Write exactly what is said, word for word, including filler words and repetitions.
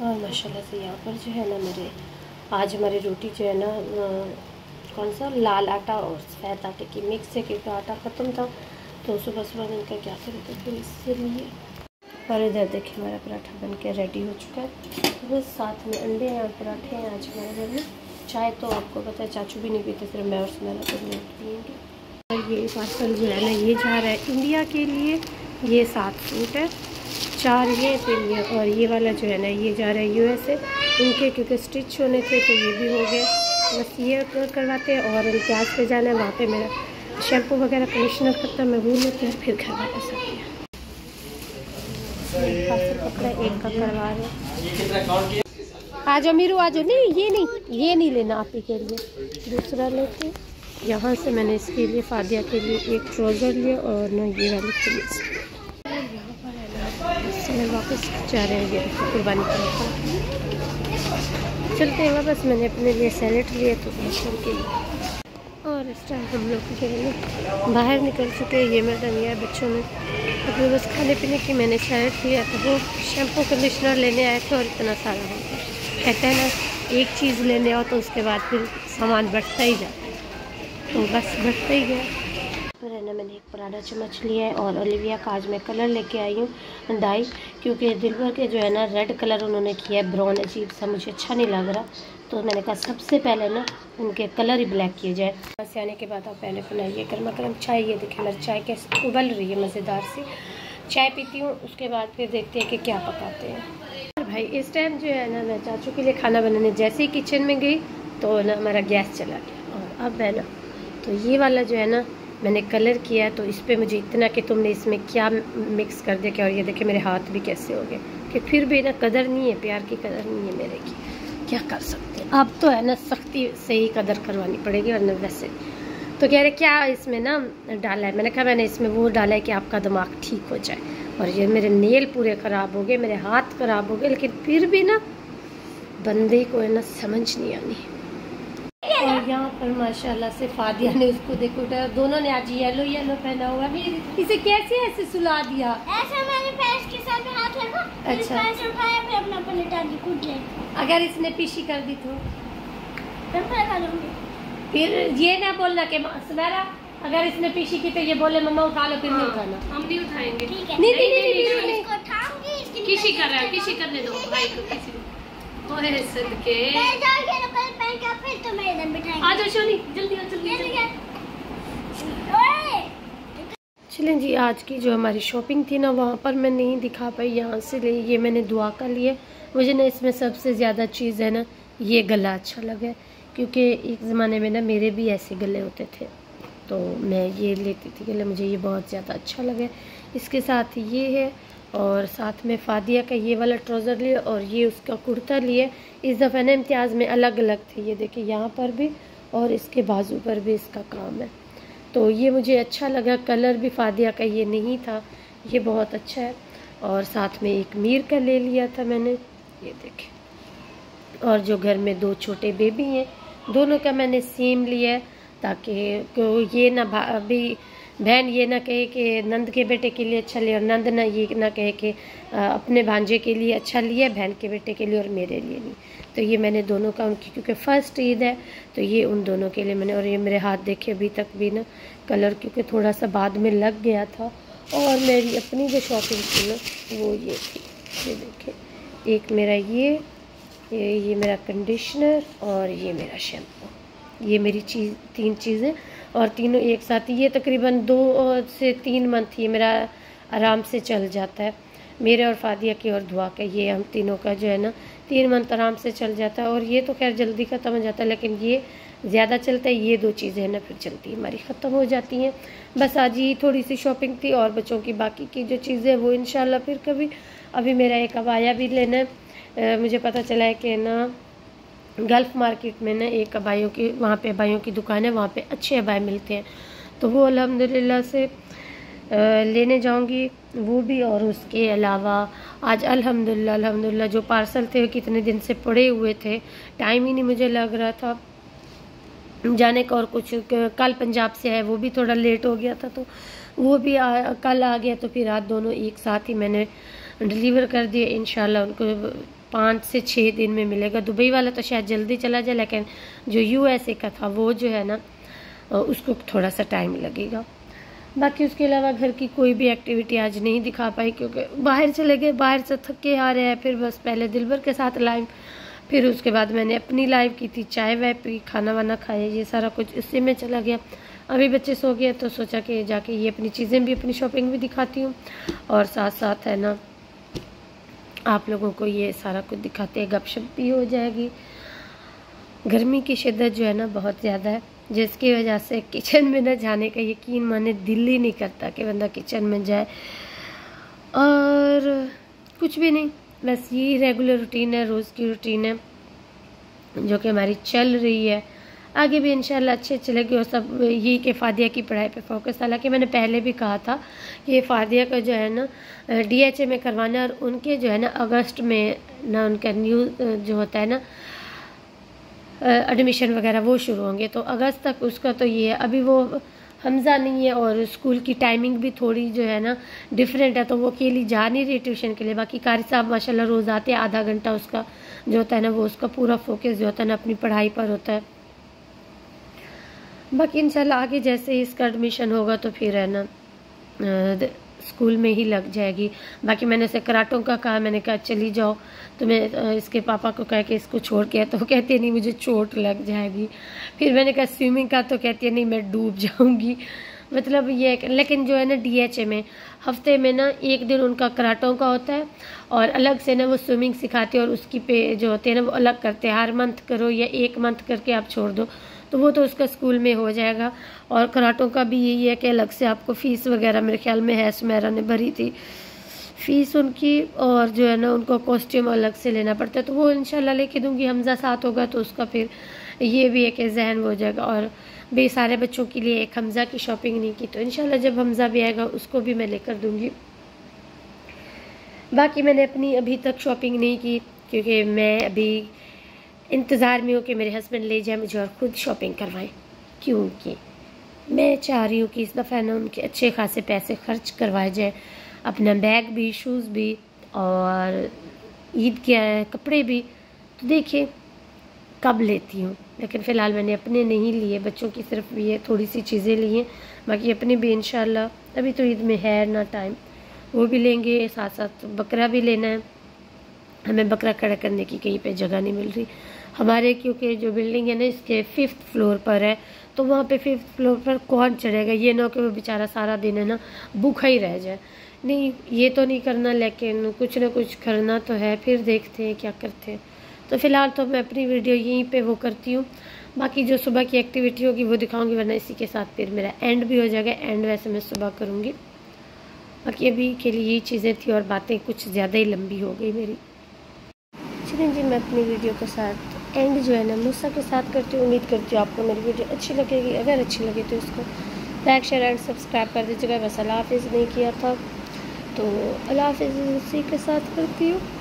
और माशाल्लाह से यहाँ पर जो है ना मेरे आज हमारी रोटी जो है ना कौन सा लाल आटा और सफ़ेद आटे की मिक्स है, क्योंकि आटा ख़त्म था तो सुबह सुबह मैंने कहा क्या करें, तो फिर इसलिए। और इधर देखिए हमारा पराठा बन के रेडी हो चुका है। बस साथ में अंडे हैं और पराठे हैं आज हमारे घर में। चाय तो आपको पता है चाचू भी नहीं पीते, सिर्फ मैं और सुनैना तो नहीं पियेंगे। और ये पार्सल जो है ना ये जा रहा है इंडिया के लिए। ये सात सूट है, चार ये फिर ये, और ये वाला जो है ना ये जा रहा है यूएसए। इनके क्योंकि स्टिच होने थे तो ये भी हो गए, बस ये करवाते हैं। और इम्तियाज़ पे जाना है, वहाँ पे मेरा शैम्पू वगैरह कंडीशनर खत्म है, वो लेते हैं फिर घर वापस आते हैं। पकड़ा एक का करवा रहे। आ जाओ मीरू आ जाओ। नहीं ये नहीं ये नहीं लेना आप ही के लिए, दूसरा लेते। यहाँ से मैंने इसके लिए फादिया के लिए एक ट्राउज़र लिया और ना ये वाली कमीज। यहाँ पर है ना वापस जा रहे हैं, ये कुर्बानी का चलते हैं वापस। मैंने अपने लिए सैलेड लिए तो बच्चों के लिए। और इस टाइम हम लोग जो है ना बाहर निकल चुके हैं। ये मैडम लिया बच्चों ने अभी बस खाने पीने की। मैंने सैलेड लिया तो वो शैम्पू कंडीशनर लेने आए थे और इतना सारा हो गया। कहते हैं ना एक चीज़ लेने आओ तो उसके बाद फिर सामान बढ़ता ही जाता है, तो बस बढ़ता ही गया। फिर है ना मैंने एक पराठा चम्मच लिया है और ओलिविया का आज मैं कलर लेके आई हूँ डाई, क्योंकि दिलबर के जो है ना रेड कलर उन्होंने किया है ब्राउन, अजीब सा मुझे अच्छा नहीं लग रहा। तो मैंने कहा सबसे पहले ना उनके कलर ही ब्लैक किए जाए। बस आने के बाद आप पहले बनाइए गर्मा गर्म चाय। ये देखिए मेरी चाय कैसे उबल रही है मज़ेदार सी। चाय पीती हूँ, उसके बाद फिर देखते हैं कि क्या पकाते हैं। भाई इस टाइम जो है ना मैं चाचू के लिए खाना बनाने जैसे ही किचन में गई तो ना हमारा गैस चला गया। और अब है ना तो ये वाला जो है ना मैंने कलर किया है, तो इस पर मुझे इतना कि तुमने इसमें क्या मिक्स कर दिया क्या। और ये देखिए मेरे हाथ भी कैसे हो गए, कि फिर भी ना कदर नहीं है, प्यार की कदर नहीं है मेरे की, क्या कर सकते हैं। अब तो है ना सख्ती से ही कदर करवानी पड़ेगी, और न वैसे तो कह रहे क्या इसमें ना डाला है। मैंने कहा मैंने इसमें वो डाला है कि आपका दिमाग ठीक हो जाए। और ये मेरे नेल पूरे ख़राब हो गए, मेरे हाथ ख़राब हो गए, लेकिन फिर भी ना बंदे को है ना समझ नहीं आनी। और यहाँ पर माशाल्लाह से फादिया ने उसको देखो, दोनों ने आज येलो येलो पहना हुआ है। इसे कैसे ऐसे सुला दिया? ऐसे मैंने पैर के साथ में हाथ लगा, अच्छा पैर से उठाया, फिर अपना पलटा दी कूद गए। अगर इसने पीछी कर दी तो फिर फैला लूंगी। फिर ये ना बोलना कि सुनैरा अगर इसने पीछी की तो ये बोले मम्मा उठा लो, फिर नहीं उठाना। हम नहीं उठाएंगे। ठीक है। नहीं नहीं नहीं नहीं, नहीं। इसको उठाऊंगी, इसकी किसी कर रहा है, किसी करने दो भाई को, किसी ओए सदके मैं जाके ना कल पहन के फिर तो मेरे इधर बिठाएंगे। आ जाओ शोनी जल्दी आ जल्दी ओए चलें जी। आज की जो हमारी शॉपिंग थी ना वहाँ पर मैं नहीं दिखा पाई, यहाँ से ले ये मैंने दुआ का लिए। मुझे ना इसमें सबसे ज़्यादा चीज़ है ना ये गला अच्छा लगा, क्योंकि एक ज़माने में ना मेरे भी ऐसे गले होते थे तो मैं ये लेती थी गले, मुझे ये बहुत ज़्यादा अच्छा लगा। इसके साथ ये है और साथ में फादिया का ये वाला ट्राउज़र लिया और ये उसका कुर्ता लिया। इस दफ़ा ना इम्तियाज़ में अलग अलग थे, ये देखिए यहाँ पर भी और इसके बाजू पर भी इसका काम है, तो ये मुझे अच्छा लगा। कलर भी फादिया का ये नहीं था, ये बहुत अच्छा है। और साथ में एक मीर का ले लिया था मैंने, ये देखें। और जो घर में दो छोटे बेबी हैं दोनों का मैंने सेम लिया है, ताकि ये ना अभी बहन ये ना कहे कि नंद के बेटे के लिए अच्छा लिया और नंद ना ये ना कहे कि अपने भांजे के लिए अच्छा लिया बहन के बेटे के लिए और मेरे लिए नहीं। तो ये मैंने दोनों का उनकी, क्योंकि फ़र्स्ट ईद है तो ये उन दोनों के लिए मैंने। और ये मेरे हाथ देखे अभी तक भी ना कलर क्योंकि थोड़ा सा बाद में लग गया था। और मेरी अपनी जो शॉपिंग थी ना वो ये थी, ये देखें। एक मेरा ये ये ये मेरा कंडीशनर और ये मेरा शैम्पू, ये मेरी चीज़ तीन चीज़ें और तीनों एक साथ। ये तकरीबन दो से तीन मंथ ये मेरा आराम से चल जाता है, मेरे और फादिया की और दुआ का। ये हम तीनों का जो है ना तीन मंथ आराम से चल जाता है। और ये तो खैर जल्दी ख़त्म हो जाता है, लेकिन ये ज़्यादा चलता है। ये दो चीज़ें हैं ना फिर जल्दी हमारी ख़त्म हो जाती हैं। बस आज ही थोड़ी सी शॉपिंग थी और बच्चों की बाकी की जो चीज़ें वो इंशाल्लाह फिर कभी। अभी मेरा एक अबाया भी लेना है, मुझे पता चला है कि ना गल्फ़ मार्केट में ना एक अबायों की वहाँ पे अबायों की दुकान है, वहाँ पे अच्छे अबाए मिलते हैं, तो वो अल्हम्दुलिल्लाह से लेने जाऊंगी वो भी। और उसके अलावा आज अल्हम्दुलिल्लाह अल्हम्दुलिल्लाह जो पार्सल थे कितने दिन से पड़े हुए थे, टाइम ही नहीं मुझे लग रहा था जाने का। और कुछ कल पंजाब से है वो भी थोड़ा लेट हो गया था, तो वो भी आ, कल आ गया। तो फिर आज दोनों एक साथ ही मैंने डिलीवर कर दिए। इंशाल्लाह उनको पाँच से छः दिन में मिलेगा। दुबई वाला तो शायद जल्दी चला जाए, लेकिन जो यूएसए का था वो जो है ना उसको थोड़ा सा टाइम लगेगा। बाकी उसके अलावा घर की कोई भी एक्टिविटी आज नहीं दिखा पाई, क्योंकि बाहर चले गए, बाहर से थक के आ रहे हैं। फिर बस पहले दिलबर के साथ लाइव, फिर उसके बाद मैंने अपनी लाइव की थी, चाय वाय पी, खाना वाना खाया, ये सारा कुछ इसी में चला गया। अभी बच्चे सो गए तो सोचा कि जाके ये अपनी चीज़ें भी, अपनी शॉपिंग भी दिखाती हूँ और साथ साथ है ना आप लोगों को ये सारा कुछ दिखाते हैं, गपशप भी हो जाएगी। गर्मी की शिद्दत जो है ना बहुत ज़्यादा है, जिसकी वजह से किचन में न जाने का यकीन माने दिल ही नहीं करता कि बंदा किचन में जाए। और कुछ भी नहीं, बस यही रेगुलर रूटीन है, रोज़ की रूटीन है जो कि हमारी चल रही है। आगे भी इंशाल्लाह अच्छे चलेगी और सब यही कि फ़ादिया की पढ़ाई पे फोकस। हालांकि मैंने पहले भी कहा था कि ये फ़ादिया का जो है ना डीएचए में करवाना है, और उनके जो है ना अगस्त में ना उनका न्यू जो होता है ना एडमिशन वगैरह वो शुरू होंगे, तो अगस्त तक उसका तो ये है। अभी वो हमज़ा नहीं है और स्कूल की टाइमिंग भी थोड़ी जो है ना डिफरेंट है, तो वो अकेली जा नहीं रही ट्यूशन के लिए। बाकी कारी साहब माशाल्लाह रोज़ आते हैं, आधा घंटा उसका जो होता है ना वो उसका पूरा फोकस जो होता है ना अपनी पढ़ाई पर होता है। बाकी इंशाल्लाह आगे जैसे ही इसका एडमिशन होगा तो फिर है ना स्कूल में ही लग जाएगी। बाकी मैंने उसे कराटों का कहा, मैंने कहा चली जाओ, तो मैं इसके पापा को कह के इसको छोड़ के, तो कहती है नहीं मुझे चोट लग जाएगी। फिर मैंने कहा स्विमिंग का, तो कहती है नहीं मैं डूब जाऊंगी। मतलब ये, लेकिन जो है ना डीएचए में हफ्ते में ना एक दिन उनका कराटों का होता है और अलग से ना वो स्विमिंग सिखाते हैं और उसकी पे जो होते हैं ना वो अलग करते हैं। हर मंथ करो या एक मंथ करके आप छोड़ दो, तो वो तो उसका स्कूल में हो जाएगा। और कराटों का भी यही है कि अलग से आपको फ़ीस वगैरह मेरे ख्याल में है, सुमेरा ने भरी थी फ़ीस उनकी, और जो है ना उनको कॉस्ट्यूम अलग से लेना पड़ता है, तो वो इंशाल्लाह लेके दूंगी। हमज़ा साथ होगा तो उसका फिर ये भी है कि जहन हो जाएगा। और भी सारे बच्चों के लिए एक हमज़ा की शॉपिंग नहीं की, तो इंशाल्लाह जब हमज़ा भी आएगा उसको भी मैं लेकर दूंगी। बाकी मैंने अपनी अभी तक शॉपिंग नहीं की, क्योंकि मैं अभी इंतज़ार में हूँ कि मेरे हस्बैंड ले जाए मुझे और ख़ुद शॉपिंग करवाएं, क्योंकि मैं चाह रही हूँ कि इस दफ़ा ना उनके अच्छे खासे पैसे खर्च करवाए जाए, अपना बैग भी, शूज़ भी और ईद के कपड़े भी। तो देखिए कब लेती हूँ, लेकिन फ़िलहाल मैंने अपने नहीं लिए, बच्चों की सिर्फ ये थोड़ी सी चीज़ें ली हैं। बाकी अपने भी इंशाल्लाह, अभी तो ईद में है ना टाइम, वो भी लेंगे। साथ साथ बकरा भी लेना है, हमें बकरा खड़ा करने की कहीं पे जगह नहीं मिल रही हमारे, क्योंकि जो बिल्डिंग है ना इसके फिफ्थ फ्लोर पर है, तो वहाँ पे फिफ्थ फ्लोर पर कौन चढ़ेगा। ये ना कि वो बेचारा सारा दिन है ना भूखा ही रह जाए। नहीं, ये तो नहीं करना, लेकिन कुछ ना कुछ करना तो है, फिर देखते हैं क्या करते हैं। तो फ़िलहाल तो मैं अपनी वीडियो यहीं पे वो करती हूँ, बाकी जो सुबह की एक्टिविटी होगी वो दिखाऊंगी, वरना इसी के साथ फिर मेरा एंड भी हो जाएगा। एंड वैसे मैं सुबह करूँगी। बाकी अभी के लिए यही चीज़ें थी और बातें कुछ ज़्यादा ही लंबी हो गई मेरी। चलिए जी, मैं अपनी वीडियो के साथ एंड जो है ना मुस्सा के साथ करती हूँ। उम्मीद करती हूँ आपको मेरी वीडियो अच्छी लगेगी। अगर अच्छी लगी तो इसको लाइक, शेयर एंड सब्सक्राइब कर दीजिएगा। बस अल्लाह हाफिज़ नहीं किया था तो अल्लाह हाफिज़ उसी के साथ करती हूँ।